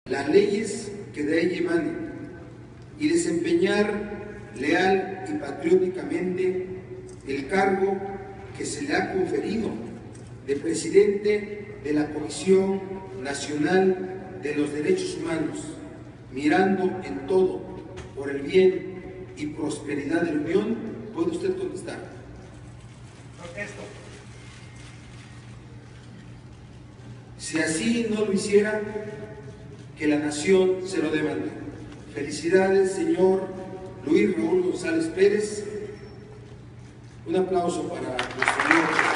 las leyes que de ella emanen y desempeñar leal y patrióticamente el cargo que se le ha conferido de presidente de la Comisión Nacional de los Derechos Humanos, mirando en todo por el bien y prosperidad de la Unión. ¿Puede usted contestar? Protesto. Si así no lo hiciera, que la nación se lo demande. Felicidades, señor Luis Raúl González Pérez. Un aplauso para nuestro señor.